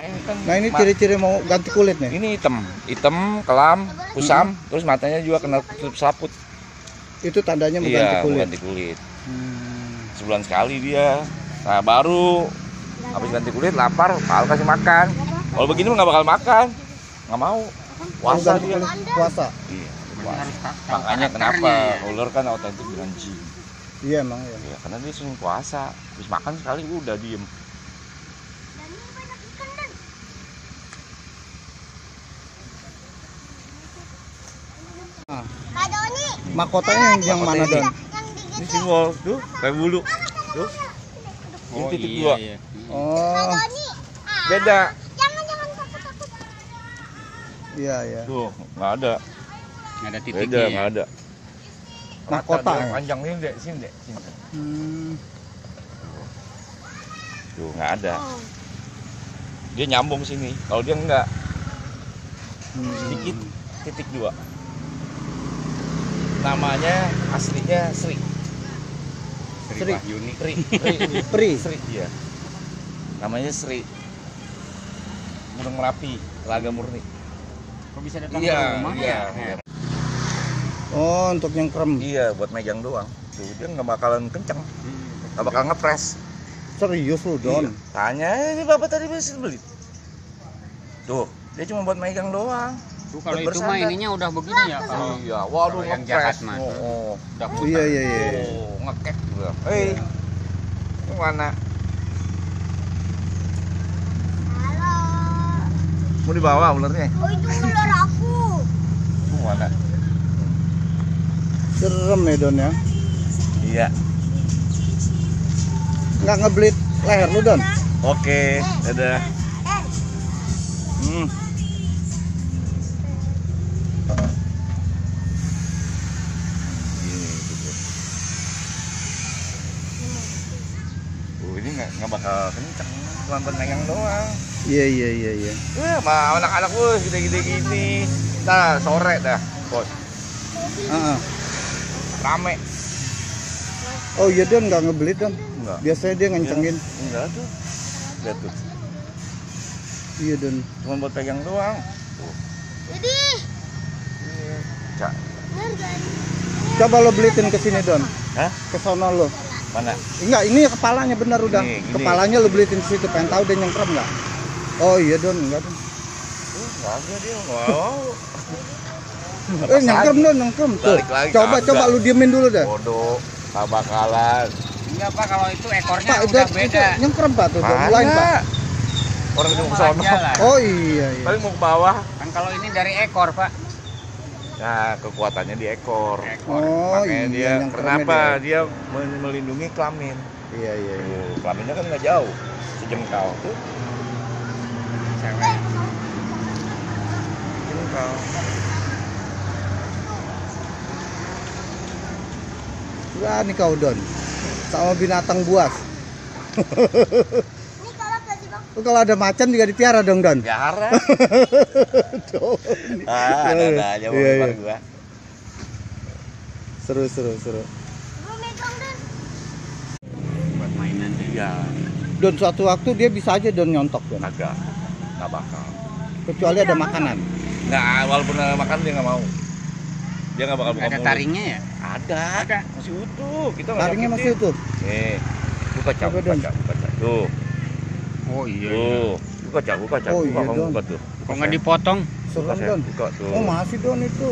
Nah ini ciri-ciri mau ganti kulit nih. Ini hitam, kelam, kusam, terus matanya juga kena tutup selaput. Itu tandanya mau ganti kulit. Ganti kulit. Sebulan sekali dia. Nah baru habis ganti kulit lapar, kalau kasih makan. Kalau begini nggak bakal makan, nggak mau. Puasa dia. Puasa. Iya. Puasa. Makanya kenapa ular kan otentik dengan jin. Iya emang ya. Iya, karena dia sering puasa. Habis makan sekali udah diem. Mahkotanya yang mana Don? Ini simbol tuh kayak bulu tuh. Ini titik dua. Iya. Oh. Beda. Iya. Tuh nggak ada. Nggak ada titiknya. Beda nggak ada. Mahkota ya? Panjang ini deh, sini deh. Tuh nggak ada. Dia nyambung sini. Kalau dia nggak sedikit titik dua. Namanya aslinya Sri. Sri Wahyuni. Sri dia. Namanya Sri. Gunung Merapi, Telaga Murni. Kok bisa datang ke rumah? Iya. Oh, untuk nyengkrem. Iya, buat megang doang. Tuh, dia nggak bakalan kenceng. Nggak bakal ngepres. Serius lu Don? Iya. Tanya ini bapak tadi bisa beli. Tuh, dia cuma buat megang doang. Tuh, kalau itu mah ininya udah begini ya. Kalau Iya, waduh yang ngepres. jahat mah. Udah Iya. ngekek juga. Hei, ini mana? Mau dibawa ularnya? Oh itu ular aku. Mana? Serem ya Don ya? Iya. Nggak ngeblit leher lu Don? Oke, dadah. Ini nggak bakal kenceng, cuma buat megang doang. Iya. Sama anak-anak gue gede-gede gini. Nah, sore dah, bos. Rame. Oh iya Don, nggak ngeblit Don? Enggak. Biasanya dia ngencengin. Enggak tuh. Lihat tuh. Iya Don. Cuma buat pegang doang. Jadi. Cak. Coba lo belitin ke sini Don. Hah? Ke sono lo. Mana? Enggak, ini kepalanya benar udah. Ini. Kepalanya lo belitin ke situ, pengen tahu dia nyengkrem nggak? Oh iya Don, enggak Don. Enggak ada dia mau. Nyengkrem Don, nyengkrem tuh. Balik lagi, Coba kagak. lu diemin dulu deh. Bodoh, tak bakalan. enggak Pak, kalau itu ekornya Pak, udah itu beda. nyengkrem Pak tuh, Mana? lain Pak. Orang itu ke Sama sono. aja lah. Oh iya. Paling mau ke bawah. Kan kalau ini dari ekor Pak. Nah, kekuatannya di ekor. Oh Makanya dia iya, kenapa dia melindungi kelamin. Iya. Tuh, kelaminnya kan nggak jauh, sejengkal tuh. Cewek. Sejengkal. Berani kau Don, sama binatang buas. Ini kalau kasih bang. Lu kalau ada macan juga dipiara dong Don. Biara. Tuh. Ada aja mau Iya. gua. Seru. Mau megang dan. Buat mainan dia. Iya, Don suatu waktu dia bisa aja Don nyontok Don. nggak bakal. Kecuali ada makanan. Nggak, walaupun ada makan dia nggak mau. Dia nggak bakal buka Ada mulut. taringnya ya? Ada. Masih utuh. Kita nggak Taringnya nyakitin. masih utuh. Buka cak. Coba, Don. Tuh. Oh iya. Tuh. Buka cak. Oh, iya, Don. Buka tuh. Kok nggak dipotong? Serem Buka, Don. buka tuh. Oh masih Don itu.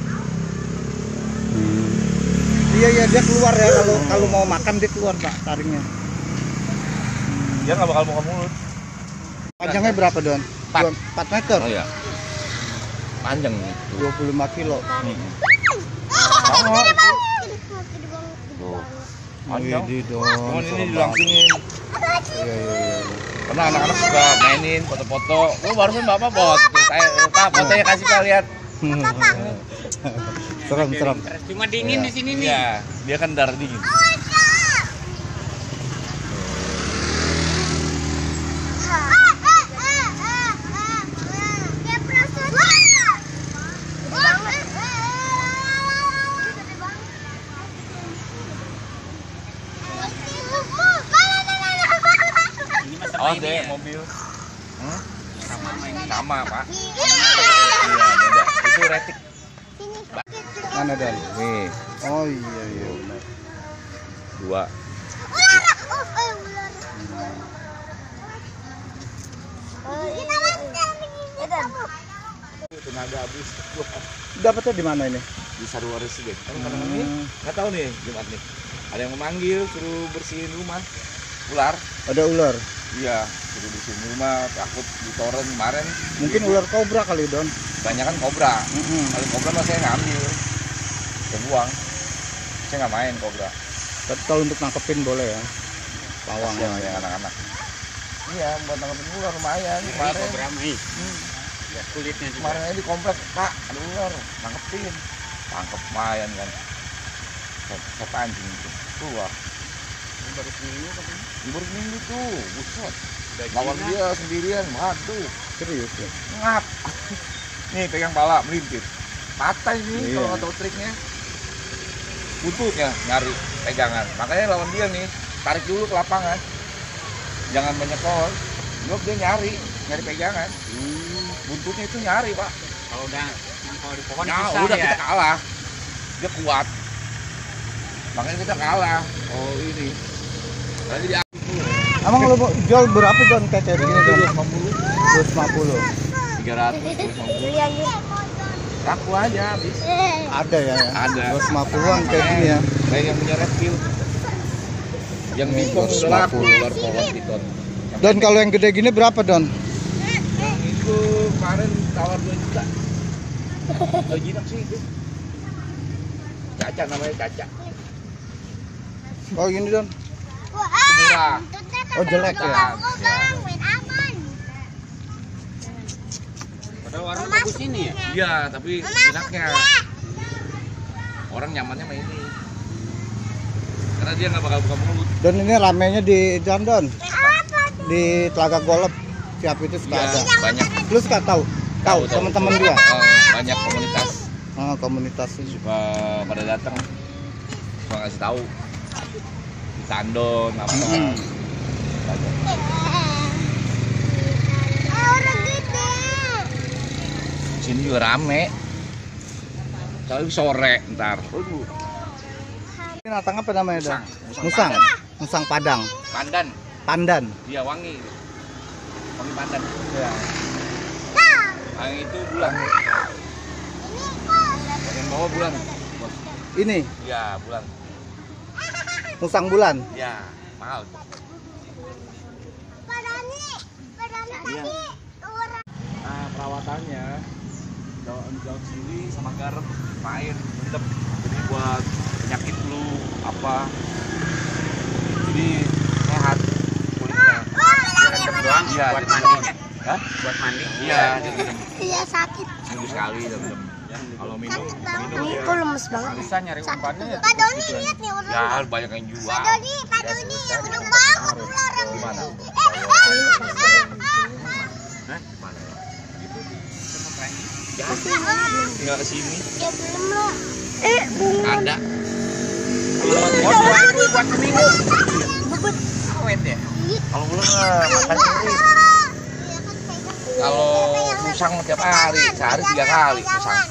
Iya dia keluar ya kalau mau makan dia keluar Pak taringnya. Dia nggak bakal buka mulut. Panjangnya berapa Don? 4 meter. Oh iya. Panjang nih. 25 kilo. Oh, gede bang. Tuh. Panjang. Widih Don. Cuman ini serem dilangsungin. banget. Iya. Karena anak-anak suka mainin foto-foto. Lu barusan bapak bot. Pak, fotonya kasih kita lihat. Serem. Cuma dingin Iya. di sini nih. Iya, dia kan darah dingin. Ini mah sama Oh, ini deh ya. mobil. Sama pak. Iya beda. Itu retik. Mana Dan? Nih Oh iya iya benar. 2. Tenaga habis. Dapatnya di mana ini? Di Sarua Residen. Kan kadang ini nggak tahu nih Jumat nih. Ada yang memanggil suruh bersihin rumah. Ular. Ada ular. Iya, suruh bersihin rumah. Takut ditoren kemarin. Mungkin ular kobra kali Don. Banyak kan kobra. Mm-mm. Kalau kobra mah saya nggak ambil. Saya buang. Saya nggak main kobra. Tapi kalau untuk nangkepin boleh ya. Pawang Kasihan yang anak-anak. Iya, buat nangkepin ular lumayan kemarin. Beramai. Ya, kulitnya juga. Kemarin aja di komplek, Kak, ada ular, nangkepin. Tangkep lumayan kan. Saya pancing itu. Keluar. Ini baru seminggu katanya. Libur minggu tuh, buset. Udah Lawan gila. dia sendirian, waduh. serius ya. Ngap. Nih pegang pala, melintir. Patah ini Iya. kalau nggak tahu triknya. Buntutnya nyari pegangan. Makanya lawan dia nih, tarik dulu ke lapangan. Jangan banyak pohon. Dia nyari pegangan. Buntutnya itu nyari, Pak. Kalau udah kalau di pohon Nah, susah udah ya. kita kalah. Dia kuat. Makanya kita kalah. Oh, ini. Tadi dia Emang lo mau jual berapa Don kayak begini Don? 250. 300, 250. Laku aja habis. Ada ya. Ada. 250-an kayak gini ya. Kayak yang punya reptil. Yang piton udah laku, ular kolot piton. Don kalau yang gede gini berapa Don? Yang itu kemarin tawar 2 juta. 2 jinak sih itu. Caca namanya Caca. Oh gini Don. Murah. Oh jelek ya. Padahal warna bagus ini ya. Iya, tapi jinaknya. Orang nyamannya sama ini. Karena dia nggak bakal buka mulut. Don ini ramenya di Jalan Don. Di Telaga Golep. Siap itu suka Iya, ada. banyak. Lu suka tahu? Tahu teman-teman dia. Banyak komunitas Oh, komunitas ini. suka pada datang. Suka ngasih tahu. Di Tandon apa. Banyak. Sini juga rame. Tapi sore ntar. Ini natang apa namanya Don? Musang. Musang. Musang Padang. Pandan. Pandan. Dia wangi. Wangi pandan. Ya. Yang itu bulan. Yang bawah bulan. Bos. Ini Iya, bulan. musang bulan. Iya, mahal. Nah, perawatannya daun sendiri sama garam, air, rendam. Jadi buat penyakit flu apa. Jadi sehat kulitnya. Rendam doang Iya, buat jadi- mandinya. Hah? Buat mandi. Iya, direndam. Iya sakit. Seminggu sekali direndam. Kalau minum Ini ya. kok lemes banget. Bisa nyari umpannya ya. Pak Doni lihat nih ular. Ya, banyak yang jual. Pak Doni yang udah banget ular yang Gimana? Hah? Gimana ya? Ya. Tinggal ke sini. Ya belum loh. Ada. Buat seminggu. Awet ya. Kalau ular mah makan sendiri. Kalau musang tiap hari, sehari 3 kali musang.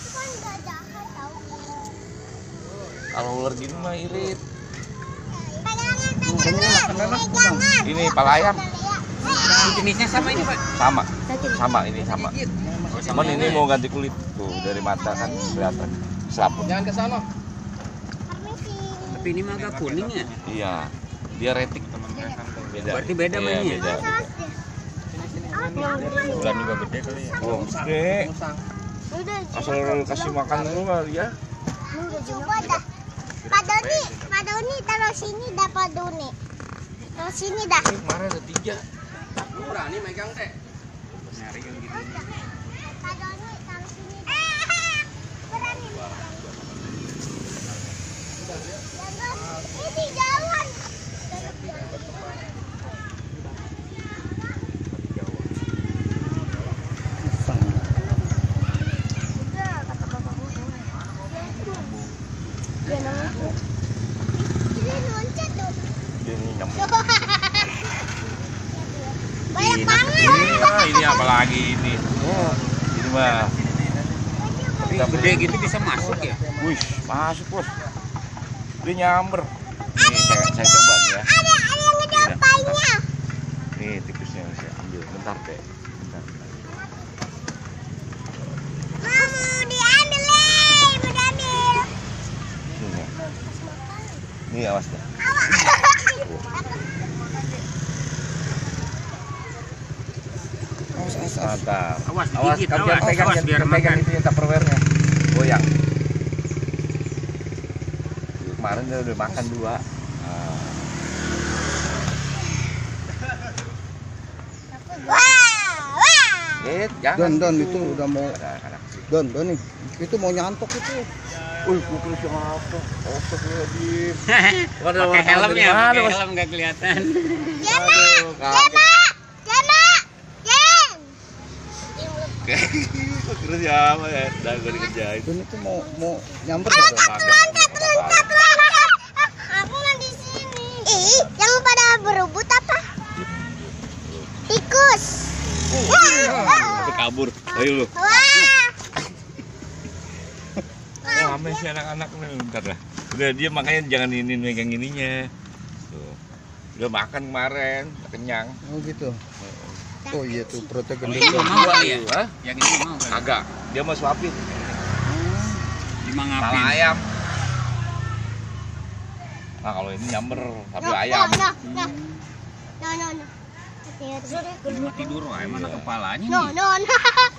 Kalau ular gini mah irit. Ini pala ayam Jenisnya sama ini, Pak. sama ini sama. Cuman ini mau ganti kulit tuh dari mata kan kelihatan selaput. Jangan ke sana. Tapi ini mah agak kuning ya. Iya, dia retik. Beda. Berarti beda Iya, mainnya. beda. Bulan juga gede kali ya. Oh, gede. Asal kasih makan dulu kali ya. Coba dah. Pak Doni taruh sini dah Pak Doni. Taruh sini dah. Ini kemarin ada 3. Lu berani megang teh? Nyari yang gitu. Pak Doni taruh sini dah. Berani. Ini jalan. Musang. Ini loncat tuh. Dia ini nyamuk. Banyak banget. Ini apa apalagi ini. Oh, Ini mah. Udah gede gitu bisa masuk ya? Wih, masuk bos. Dia nyamber. Nih saya coba nih ya. Ada yang ngejapainya. Nih tikusnya saya ambil. Bentar deh. Bentar. Mau diambil, mau diambil. Nih, nih awas deh. Mantap. Awas, Awas, digigit, kamu awas. jangan pegang, Awas, biar jangan pegang makan. itu ya Tupperware-nya. Goyang. Kemarin dia udah makan 2. Wah. Jangan. Don itu udah mau Anak-anak. Don nih. Itu mau nyantok itu. Pukul siapa? Astagfirullahaladzim. Pakai helm ya, pakai helm nggak kelihatan. Aduh, kaget. Kira siapa ya? Udah gue dikerjain. Don itu mau nyamper nggak, Don? Kagak. Aku mah di sini. Ih, yang pada berebut apa? Tikus. Sampai kabur. Ayo lu. Wah. Rame sih anak-anak nih, bentar dah. Udah dia makanya jangan ini megang ininya. Tuh. Udah makan kemarin, udah kenyang. Oh gitu. Oh iya tuh perutnya gede. Ini Don. mau kali ya? Hah? Yang ini mau kali. Agak. Dia mau suapin. Dimangapin. Kepala ayam. Nah kalau ini nyamber sapi ayam. No. Cuma tidur aja mana kepalanya No. nih.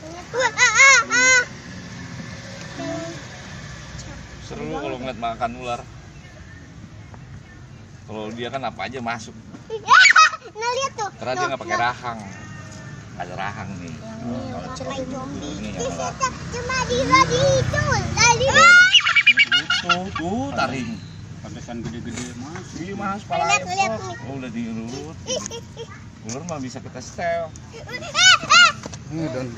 Seru kalau ngeliat makan ular. Kalau dia kan apa aja masuk. Nah, lihat tuh. Karena dia nggak pakai rahang. Nggak ada rahang nih. Cuma itu. Ini yang ada. Cuma di itu. Tadi. Tuh taring. Pantesan gede-gede mas. Iya mas, pala Lihat, lihat nih. Oh udah diurut. Ular mah bisa kita setel. Ini Don.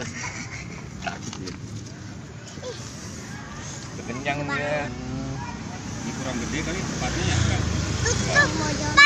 Udah kenyang dia. Ini kurang gede kali tempatnya ya. Tutup.